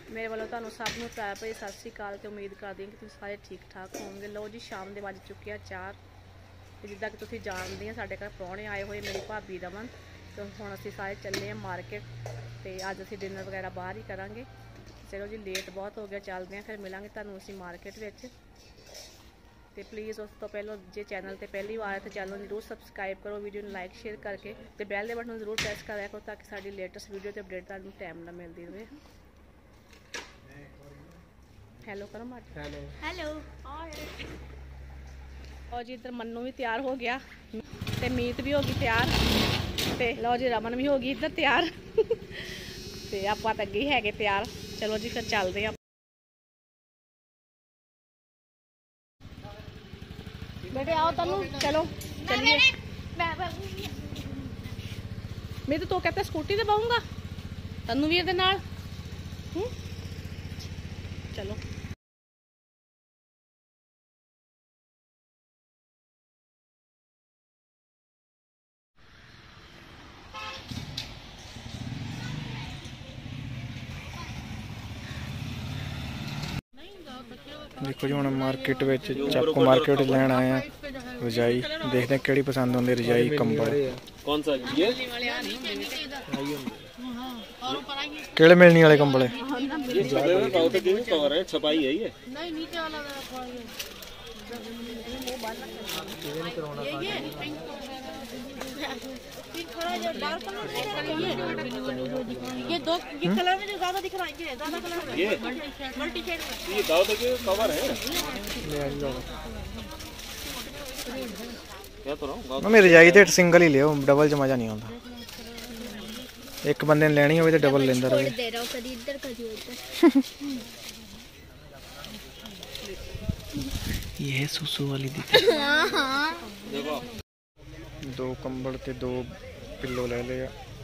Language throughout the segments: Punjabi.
मेरे वालों तुहानू सब नूं प्यार भरी सत श्री अकाल। तो उम्मीद करदी कि तुसीं सारे ठीक ठाक होवोगे। लो जी शाम दे वज चुके 4 ते जिद्दां कि तुसीं जाणदे आ साडे घर प्राहुणे आए हुए मेरी भाभी रमन। तो हुण असीं सारे चले हैं मार्केट ते अज असीं डिनर वगैरह बाहर ही करांगे। चलो जी लेट बहुत हो गया, चलते हैं फिर मिलांगे तुहानू असीं मार्केट विच। तो प्लीज़ उस तो पहलों जे चैनल ते पहली बार है तो चैनल जरूर सबसक्राइब करो, वीडियो में लाइक शेयर करके तो बैल के बटन जरूर प्रेस कराया करो ताकि साड़ी लेटेस्ट वीडियो के अपडेट तुहानू टाइम ना मिलती रहे। हेलो करो मार। Hello hello. और जी इधर मन्नू भी तैयार हो गया तो मीत भी होगी तैयार तो लो जी रमन भी होगी इधर तैयार तो आप तो अगे ही है तैयार। चलो जी फिर चलते हैं। बेटे आओ तनु चलो चलिए। मैं तो कहते स्कूटी से बहुंगा तनु भी ये नाल। चलो देखो जी हम मार्केट में चाकू मार्केट लैन आए हैं रजाई। देखते हैं केड़ी पसंद होंदी रजाई कंबल कौन सा ये केड़े मिलने वाले कंबल है। कवर है छपाई है ये नहीं नीचे वाला ये दो ये कलर में जो ज्यादा दिख रहा है ये ज्यादा कलर में ये मल्टी शेड में ये दाव के कवर है क्या तो रहा मैं रजाई ते सिंगल ही लियो, डबल च मजा नहीं आता। एक बंदे ने लेनी हो तो डबल लेंदा रहे। दे रहा हूं कभी इधर कभी उधर। ये है सुसु वाली दी। हां देखो दो कंबल ते दो पिल्लो ले लिया।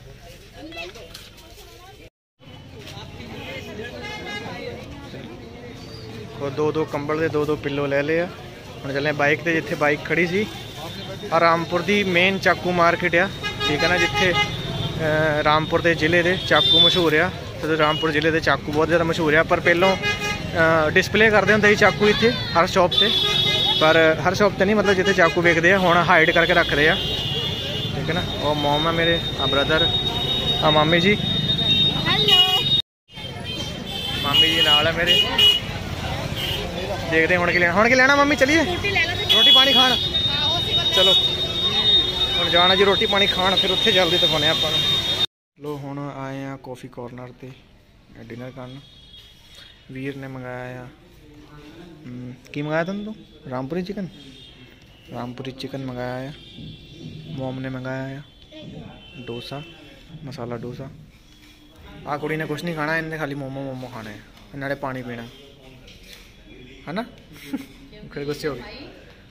दो कंबल ते दो पिल्लो ले लिया। हम चले बाइक ते जिथे बाइक खड़ी सी रामपुर दी मेन चाकू मार्केट आ, ठीक है ना, जिथे रामपुर के जिले के चाकू मशहूर आ। तो रामपुर जिले के चाकू बहुत ज़्यादा मशहूर आ। पर पहलों डिस्पले करते होंगे ही चाकू इतने हर शॉप से, पर हर शॉप से नहीं, मतलब जिथे चाकू वेचते हैं हुण हाइड करके रखते हैं, ठीक है ना। और मॉम है मेरे, ब्रदर, मामी जी, हेलो मामी जी नाल है मेरे। देखते हैं हुण की लेना मम्मी। चलिए रोटी पानी खान चलो हम जाना जी रोटी पानी खान, फिर उत्थे जल्दी दिखाने आप। लो हुण आए हैं कॉफ़ी कॉर्नर ते डिनर करन। वीर ने मंगाया की मंगाया तुम तो रामपुरी चिकन, रामपुरी चिकन मंगाया है। मोम ने मंगाया है डोसा, मसाला डोसा। आ कुड़ी ने कुछ नहीं खाना, इन्हें खाली मोमो खाने हैं, इन्हें पानी पीना है ना। फिर गुस्से हो गई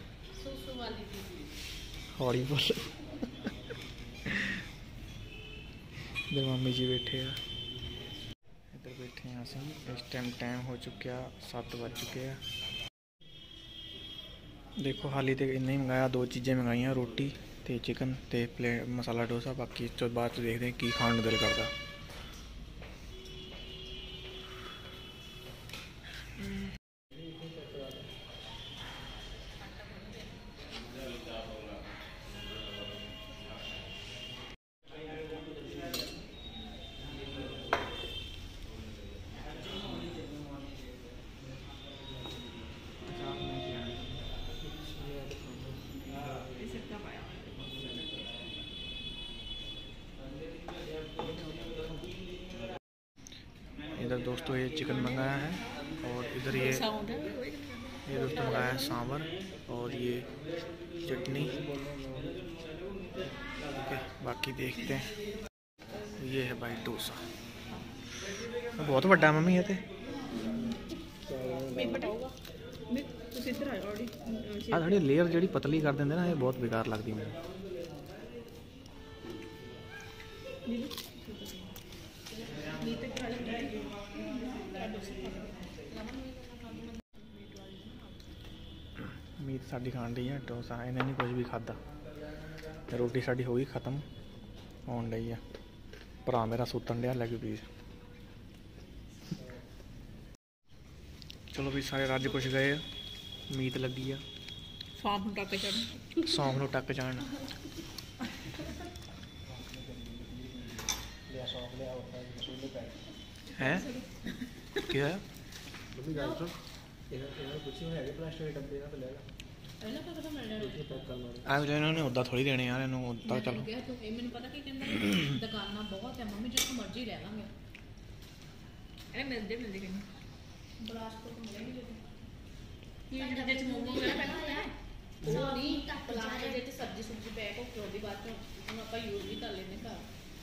हौली बोल। इधर मम्मी जी बैठे हैं, इधर बैठे हैं असीं। इस टाइम हो चुका 7 बज चुके हैं। देखो हाली तो इन्ना ही मंगाया, 2 चीज़ें मंगाई, रोटी ते चिकन ते प्लेट मसाला डोसा। बाकी इस बाद देखते हैं की खाने दिल करता। इधर दोस्तों ये चिकन मंगाया है, और इधर ये दोस्तों मंगाया है सांभर और ये चटनी, ठीक है। बाकी देखते हैं। ये है भाई डोसा, बहुत बड़ा मम्मी है। थोड़ी लेयर जी पतली कर देंगे ना, ये बहुत बेकार लगती मैंने। मीत साड़ी खान डी है, डोसा इन्हें नहीं कुछ भी खादा। रोटी साड़ी हो गई खत्म होने लगी है। भरा मेरा सुतन दिया लैग पीस। ਚਲੋ ਵੀ ਸਾਰੇ ਰੱਜ ਕੁਛ ਗਏ ਆ, ਉਮੀਦ ਲੱਗੀ ਆ ਸੌਂਫ ਨੂੰ ਟੱਕ ਚੜਨ। ਸੌਂਫ ਨੂੰ ਟੱਕ ਜਾਣ। ਹੈ ਕੀ ਹੋਇਆ? ਆਹ ਇਹਨਾਂ ਨੇ ਉਦਾਂ ਥੋੜੀ ਦੇਣੇ ਯਾਰ, ਇਹਨੂੰ ਉਦਾਂ ਚਲੋ। ਮੈਨੂੰ ਪਤਾ ਕੀ ਕਹਿੰਦਾ, ਦੁਕਾਨਾਂ ਬਹੁਤ ਹੈ ਮੰਮੀ, ਜਿੱਥੋਂ ਮਰਜ਼ੀ ਲੈ ਲਾਂਗੇ। ਇਹ ਮਿਲਦੇ ਕਹਿੰਦੇ ਬਲਾਸਪੁਰ ਤੋਂ ਮਿਲੇ ਨਹੀਂ ਕੀ ਜਿਹਦੇ ਚ ਮੋਮੋ ਵਗੈਰਾ ਪੈਣਾ ਹੋਇਆ ਹੈ ਉਹ ਨਹੀਂ, ਪਲਾਸਟਿਕ ਦੇ ਵਿੱਚ ਸਬਜ਼ੀ ਸੁਬਜ਼ੀ ਪੈਕ ਹੋ ਕੇ ਉਹਦੀ ਬਾਅਦ ਚ ਹੁਣ ਆਪਾਂ ਯੂਜ਼ ਵੀ ਕਰ ਲੈਂਦੇ ਘਰ।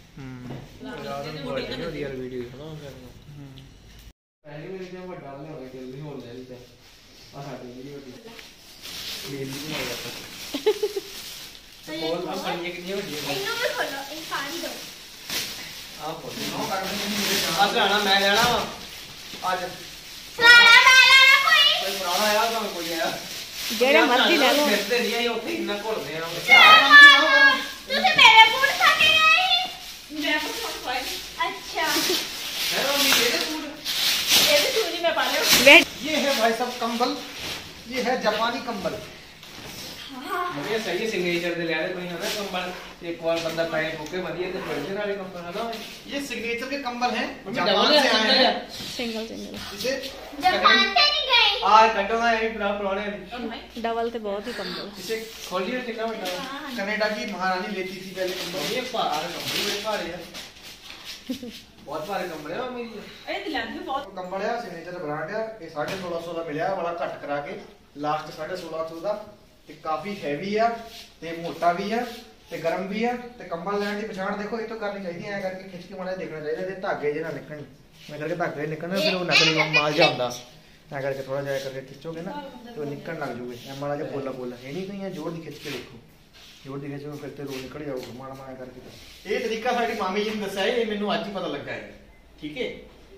ਯਾਰ ਵੀਡੀਓ ਹਨਾ ਪਹਿਲੀ ਵਾਰੀ ਤੇ ਵੱਡਾ ਲਿਆਉਣਾ ਜਲਦੀ ਹੋ ਲੈ ਲਈ ਤੇ ਆ ਸਾਡੀ ਜਿਹੜੀ ਵੱਡੀ ਮੇਰੀ ਨਹੀਂ ਹੋਇਆ ਤਾਂ ਕੋਲ ਆ ਸਾਡੀ ਕਿੰਨੀ ਵੱਡੀ ਹੈ ਇਹਨੂੰ ਵੀ ਖੋਲੋ, ਇਹ ਪਾਣੀ ਦੋ। ਆ ਫੋਟੋ ਨੋ ਕਰ ਦੇ। ਅੱਜ ਆਣਾ ਮੈਂ ਲੈਣਾ ਵਾ ਅੱਜ ਲਾਲਾ ਕੋਈ ਕੋਈ ਪੁਰਾਣਾ ਆਇਆ ਤਾਂ ਕੋਈ ਆਇਆ ਜਿਹੜੇ ਮਰਜ਼ੀ ਲੈ ਲਓ। ਫਿਰਦੇ ਨਹੀਂ ਆਈ ਉੱਥੇ ਇੰਨਾ ਘੁਲਦੇ ਆ। ਤੁਸੀਂ ਮੇਰੇ ਬੂਟ ਖਾ ਕੇ ਗਏ ਸੀ? ਮੈਂ ਪੁੱਛਣ ਪਾਈ अच्छा है मम्मी ये सूट, ਇਹ ਵੀ ਸੂਜੀ ਮੈਂ ਪਾ ਲਿਆ। ये है भाई साहब कंबल, ये है जापानी कंबल। ये सही सिग्नेचर दे ले आए कोई है ना कंबल, एक बार बंदा पाए भूखे मदिए ते बढ़ने वाले कंबल है ना, ये सिग्नेचर के कंबल हैं, जापान से आए हैं। ਸਿੰਗਲ इसे जापान से नहीं गए। आ कटो ना ये पूरा पुराने ਡਬਲ ਤੇ ਬਹੁਤ ਹੀ ਕੰਬਲ। इसे खोलिए कितना बड़ा है। कनाडा की महारानी लेती थी पहले कंबल, ये भार कंबल बड़े भारे है, बहुत भारे कंबल है मेरी। ਇਹ ਤੇ ਲੈਂਦੀ ਬਹੁਤ ਕੰਬਲ ਆ ਸਿਗਨੇਚਰ ਬ੍ਰਾਂਡ ਆ, ਇਹ 1650 ਦਾ ਮਿਲਿਆ, ਬੜਾ ਘੱਟ ਕਰਾ ਕੇ ਲਾਸਟ 1650 ਦਾ, ਤੇ ਕਾਫੀ ਹੈਵੀ ਆ ਤੇ ਮੋਟਾ ਵੀ ਆ ਤੇ ਗਰਮ ਵੀ ਆ, ਤੇ ਕੰਬਲ ਲੈਣ ਦੀ ਪਛਾਣ ਦੇਖੋ ਇਹ ਤੋਂ ਕਰਨੀ ਚਾਹੀਦੀ ਐ ਕਰਕੇ ਖਿੱਚ ਕੇ ਮਾੜਾ ਦੇਖਣਾ ਚਾਹੀਦਾ, ਇਹਦੇ ਧਾਗੇ ਜੇ ਨਾ ਨਿਕਲਣ, ਮੈਂ ਕਰਕੇ ਧਾਗੇ ਨਿਕਲਣਾ ਫਿਰ ਉਹ ਨਕਲੀ ਮਾਲ ਜਾ ਹੁੰਦਾ, ਐ ਕਰਕੇ ਥੋੜਾ ਜਿਹਾ ਕਰਕੇ ਖਿੱਚੋਗੇ ਨਾ ਤੇ ਉਹ ਨਿਕਲਣ ਲੱਗ ਜੂਗੇ, ਐ ਮਾੜਾ ਜਿਹਾ ਪੋਲਾ ਇਹ ਨਹੀਂ ਕਹੀਂ ਜੋਰ ਦੀ ਖਿੱਚ ਕੇ ਦੇਖੋ, ਜੋਰ ਦੀ ਖਿੱਚੋ ਫਿਰ ਤੇ ਰੋਲ ਨਿਕਲ ਜਾਊਗਾ ਮਾੜਾ ਮਾੜਾ ਕਰਕੇ। ਇਹ ਤਰੀਕਾ ਸਾਡੀ ਮਾਮੀ ਜੀ ਨੇ ਦੱਸਿਆ, ਇਹ ਮੈਨੂੰ ਅੱਜ ਹੀ ਪਤਾ ਲੱਗਾ ਹੈ, ਠੀਕ ਹੈ।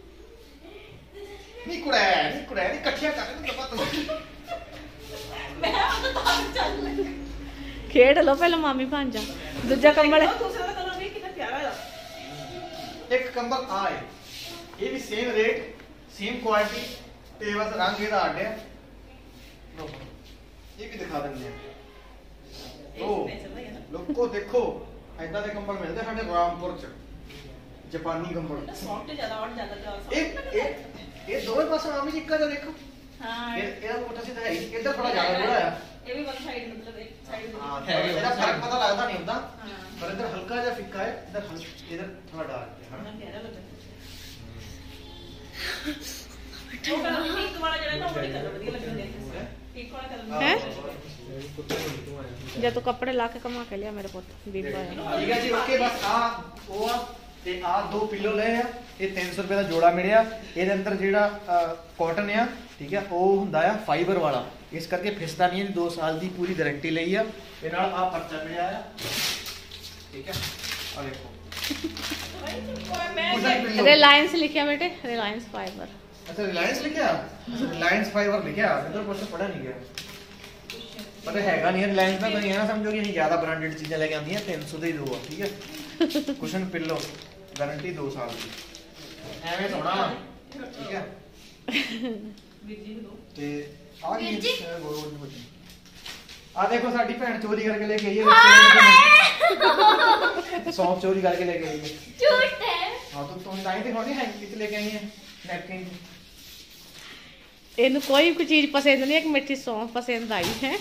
ਨਹੀਂ ਕੁੜਾ ਨਹੀਂ ਇਕੱਠੀਆਂ ਕਰ ਦੇ ਪਤਾ ਖੇਡ ਲੋ ਪਹਿਲਾਂ ਮਾਮੀ ਭਾਂਜਾ। ਦੂਜਾ ਕੰਬਲ ਦੂਸਰਾ ਦਾ ਕਲਰ ਵੀ ਕਿੰਨਾ ਪਿਆਰਾ ਹੈ। ਇੱਕ ਕੰਬਲ ਆ ਹੈ, ਇਹ ਵੀ ਸੇਮ ਰੇਟ ਸੇਮ ਕੁਆਲਿਟੀ ਤੇ ਬਸ ਰੰਗ ਇਹਦਾ ਅੱਡ ਹੈ। ਲੋ ਇਹ ਵੀ ਦਿਖਾ ਦਿੰਦੇ ਆ, ਲੋ ਲੋਕੋ ਦੇਖੋ ਐਦਾਂ ਦੇ ਕੰਬਲ ਮਿਲਦੇ ਸਾਡੇ ਰਾਮਪੁਰ ਚ, ਜਾਪਾਨੀ ਕੰਬਲ। ਸੌਫਟ ਜ਼ਿਆਦਾ ਔਰ ਜ਼ਿਆਦਾ ਇਹ ਦੋਵੇਂ ਪਾਸੇ ਮਾਮੀ ਜੀ ਇੱਕਾ ਜਿਹਾ ਦੇਖੋ, ਹਾਂ ਇਹਦਾ ਪੁੱਠਾ ਸਿੱਧਾ ਹੈ ਹੀ, ਇੱਧਰ ਥੋੜਾ ਜ਼ਿਆਦਾ ਥੋੜਾ ਆ, ਇਹ ਵੀ ਵਨ ਸਾਈਡ ਮਤਲਬ ਇੱਕ ਸਾਈਡ ਹਾਂ ਇਹਦਾ ਫਰਕ ਪਤਾ ਲੱਗਦਾ ਨਹੀਂ ਹੁੰਦਾ, ਪਰ ਇੱਧਰ ਹਲਕਾ ਜਿਹਾ ਫਿੱਕਾ ਹੈ, ਇੱਧਰ ਥੋੜਾ ਡਾਰਕ ਹੈ ਹਨਾ। ਪਿਆਰਾ ਲੱਗਦਾ ਉਹ ਕਲਰ ਪਿੰਕ ਵਾਲਾ ਜਿਹੜਾ ਨਾ ਉਹ ਬੜੀ ਕਲਰ ਵਧੀਆ ਲੱਗਦਾ ਹੈ, ਪਿੰਕ ਵਾਲਾ ਕਲਰ ਹੈ। ਜਦ ਤੂੰ ਕੱਪੜੇ ਲਾ ਕੇ ਕਮਾ ਕੇ ਲਿਆ ਮੇਰੇ ਪੁੱਤ ਬੀਬਾ ਠੀਕ ਹੈ ਜੀ, ਓਕੇ। ਬਸ ਆ ਉਹ ਆ ਤੇ ਆ ਦੋ ਪਿੱਲੋ ਲਏ ਆ, ਇਹ 300 ਰੁਪਏ ਦਾ ਜੋੜਾ ਮਿਲਿਆ, ਇਹਦੇ ਅੰਦਰ ਜਿਹੜਾ ਕਾਟਨ ਆ, ਠੀਕ ਹੈ, ਉਹ ਹੁੰਦਾ ਆ ਫਾਈਬਰ ਵਾਲਾ, ਇਸ ਕਰਕੇ ਫਿਸਦਾ ਨਹੀਂ, 2 ਸਾਲ ਦੀ ਪੂਰੀ ਗਾਰੰਟੀ ਲਈ ਆ, ਇਹ ਨਾਲ ਆ ਪਰਚਾ ਮਿਲਿਆ ਆ, ਠੀਕ ਹੈ। ਆ ਦੇਖੋ ਰਿਲਾਇੰਸ ਲਿਖਿਆ ਬੇਟੇ, ਰਿਲਾਇੰਸ ਫਾਈਬਰ। अच्छा रिलायंस लिखा, अच्छा रिलायंस फाइबर लिखा, इधर कुछ पढ़ा नहीं गया, पता हैगा नहीं रिलायंस का, तो ये ना समझो कि ਅਸੀਂ ਜ਼ਿਆਦਾ ਬ੍ਰਾਂਡਡ ਚੀਜ਼ਾਂ ਲੈ ਕੇ ਆਉਂਦੀਆਂ, 300 ਦੇ ਹੀ ਦੋ ਆ, ਠੀਕ ਹੈ। ਕੁਸ਼ਨ ਪਿੱਲੋ ਗਾਰੰਟੀ 2 ਸਾਲ ਦੀ, ਐਵੇਂ ਸੋਹਣਾ ਵਾ, ਠੀਕ ਹੈ। ਤੇ ਆ ਕੀ ਆ ਦੇਖੋ ਸਾਡੀ ਭੈਣ ਚੋਰੀ ਕਰਕੇ ਲੈ ਕੇ ਆਈ ਹੈ, ਸੌਂਫ ਚੋਰੀ ਕਰਕੇ ਲੈ ਕੇ ਆਈ ਹੈ, झूठ है। ਹਾਂ ਤੂੰ ਤਾਂ ਹੀ ਦਿਖਾਉਣੀ ਹੈ ਕਿੱਥੇ ਲੈ ਕੇ ਆਈ ਹੈ ਨੈਪਕਿਨ। ਇਹਨੂੰ ਕੋਈ ਚੀਜ਼ ਪਸੰਦ ਨਹੀਂ, ਇੱਕ ਮਿੱਠੀ ਸੌਂਫ ਪਸੰਦ ਆਈ ਹੈ।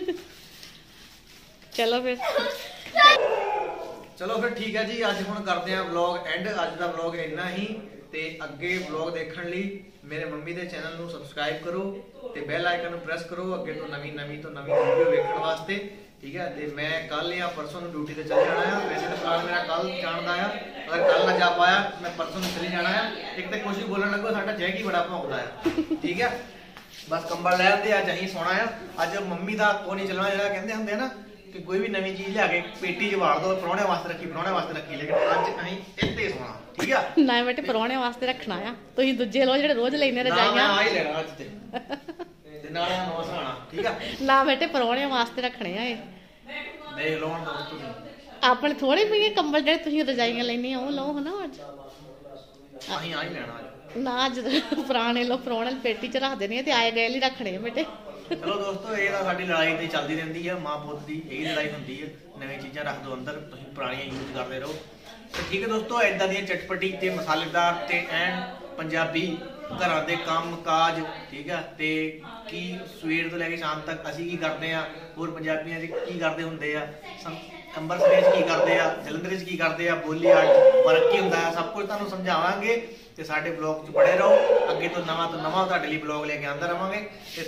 ਚਲੋ ਫਿਰ ਚਲੋ ਫਿਰ ਠੀਕ ਹੈ ਜੀ, ਅੱਜ ਹੁਣ ਕਰਦੇ ਆ ਵਲੌਗ ਐਂਡ। ਅੱਜ ਦਾ ਵਲੌਗ ਇੰਨਾ ਹੀ, ਤੇ ਅੱਗੇ ਵਲੌਗ ਦੇਖਣ ਲਈ ਮੇਰੇ ਮੰਮੀ ਦੇ ਚੈਨਲ ਨੂੰ ਸਬਸਕ੍ਰਾਈਬ ਕਰੋ ਤੇ ਬੈਲ ਆਈਕਨ ਨੂੰ ਪ੍ਰੈਸ ਕਰੋ ਅੱਗੇ ਤੋਂ ਨਵੀਂ ਵੀਡੀਓ ਵੇਖਣ ਵਾਸਤੇ, ਠੀਕ ਹੈ। ਤੇ ਮੈਂ ਕੱਲ ਜਾਂ ਪਰਸੋਂ ਨੂੰ ਡਿਊਟੀ ਤੇ ਚੱਲ ਜਾਣਾ ਆ, ਵੈਸੇ ਤਾਂ ਪਲਾਨ ਮੇਰਾ ਕੱਲ ਜਾਣ ਦਾ ਆ, ਅਗਰ ਕੱਲ ਨਾ ਜਾ ਪਾਇਆ ਮੈਂ ਪਰਸੋਂ ਨੂੰ ਚਲੇ ਜਾਣਾ ਆ। ਇੱਕ ਤਾਂ ਕੁਝ ਵੀ ਬੋਲਣ ਲੱਗੋ ਸਾਡਾ ਜੈਕੀ ਬੜਾ ਭੌਂਕਦਾ ਆ, ਠੀਕ ਹੈ। ਬਸ ਕੰਬਲ ਲੈ ਆਂਦੇ, ਅੱਜ ਅਸੀਂ ਸੋਣਾ ਆ। ਅੱਜ ਮੰਮੀ ਦਾ ਕੋ ਨਹੀਂ ਚੱਲਣਾ, ਜਿਹੜਾ ਕਹਿੰਦੇ ਹੁੰਦੇ ਆ ਨਾ ਕਿ ਕੋਈ ਵੀ ਨਵੀਂ ਚੀਜ਼ ਲਿਆ ਕੇ ਪੇਟੀ 'ਚ ਵਾੜ ਦੋ, ਪ੍ਰਾਹੁਣੇ ਵਾਸਤੇ ਰੱਖੀ, ਲੇਕਿਨ ਅੱਜ ਅਸੀਂ ਇੱਥੇ ਸੋਣਾ, ਠੀਕ ਆ। ਨਾ ਬੇਟੇ ਪਰੌਣੇ ਵਾਸਤੇ ਰੱਖਣਾ ਆ, ਤੁਸੀਂ ਦੂਜੇ ਲੋ ਜਿਹੜੇ ਰੋਜ਼ ਲੈਣੇ ਰਜਾਈਆਂ, ਆ ਹੀ ਲੈਣਾ ਅੱਜ ਤੇ ਨਾਲੇ ਨਵਾਂ ਸਰਾਣਾ, ਠੀਕ ਆ। ਨਾ ਬੇਟੇ ਪਰੌਣੇ ਵਾਸਤੇ ਰੱਖਣੇ ਆ। ਇਹ ਦੇਖ ਲਓ ਹੁਣ ਤੁਸੀਂ ਆਪਣੇ ਥੋੜੇ ਪਈਏ ਕੰਬਲ ਜਿਹੜੇ ਤੁਸੀਂ ਰਜਾਈਆਂ ਲੈਣੀਆਂ ਉਹ ਲਓ ਹਨਾ ਅੱਜ। ਅਸੀਂ ਆ ਹੀ ਲੈਣਾ ਅੱਜ। ਨਾ ਅੱਜ ਪੁਰਾਣੇ ਲੋ ਪ੍ਰਾਹੁਣੇ ਪੇਟੀ ਚ ਰੱਖ ਦੇਣੀ ਤੇ ਆਏ ਗਏ ਲਈ ਰੱਖਣੇ ਆ ਬੇਟੇ। ਚਲੋ ਦੋਸਤੋ, ਇਹ ਤਾਂ ਸਾਡੀ ਲੜਾਈ ਤੇ ਚੱਲਦੀ ਰਹਿੰਦੀ ਆ, ਮਾਂ ਪੁੱਤ ਦੀ ਇਹੀ ਲੜਾਈ ਹੁੰਦੀ ਹੈ। ਨਵੀਂ ਚੀਜ਼ਾਂ ਰੱਖ ਦਿਓ ਅੰਦਰ, ਤੁਸੀਂ ਪੁਰਾਣੀਆਂ ਯੂਜ਼ ਕਰਦੇ ਰਹੋ। ਤੇ ਠੀਕ ਹੈ ਦੋਸਤੋ, ਇਦਾਂ ਦੀਆਂ ਚਟਪਟੀ ਤੇ ਮਸਾਲੇਦਾਰ ਤੇ ਐਨ ਪੰਜਾਬੀ ਘਰਾਂ ਦੇ ਕੰਮ ਕਾਜ, ਠੀਕ ਆ, ਤੇ ਕੀ ਸਵੇਰ ਤੋਂ ਲੈ ਕੇ ਸ਼ਾਮ ਤੱਕ ਅਸੀਂ ਕੀ ਕਰਦੇ ਆ, ਹੋਰ ਪੰਜਾਬੀਆਂ ਦੇ ਕੀ ਕਰਦੇ ਹੁੰਦੇ ਆ, ਅੰਮ੍ਰਿਤਸਰ 'ਚ ਕੀ ਕਰਦੇ ਆ, ਜਲੰਧਰ 'ਚ ਕੀ ਕਰਦੇ ਆ, ਬੋਲੀ ਆਰਟ ਫਰਕ ਕੀ ਹੁੰਦਾ ਹੈ, ਸਭ ਕੁਝ ਤੁਹਾਨੂੰ ਸਮਝਾਵਾਂਗੇ। ਤੇ ਸਾਡੇ ਬਲੌਗ 'ਚ ਬੜੇ ਰਹੋ, ਅੱਗੇ ਤੋਂ ਨਵਾਂ ਤੁਹਾਡੇ ਲਈ ਬਲੌਗ ਲੈ ਕੇ ਆਉਂਦਾ ਰਵਾਂਗੇ। ਤੇ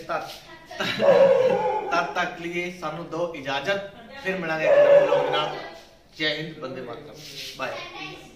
ਤਦ ਤੱਕ ਲਈ ਸਾਨੂੰ ਦਿਓ ਇਜਾਜ਼ਤ, ਫਿਰ ਮਿਲਾਂਗੇ ਇੱਕ ਨਵੇਂ ਬਲੌਗ ਨਾਲ। ਜੈ ਹਿੰਦ, ਬੰਦੇ ਮਾਤਰਮ, ਬਾਏ।